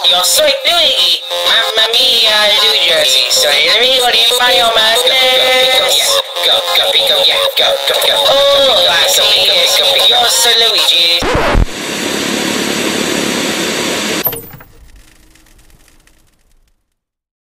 Yo soy Luigi. Mamma mia, New Jersey. Soy el amigo de Mario Madness. Go, go, go, yeah, go, go, go. Oh, así es. Yo soy Luigi.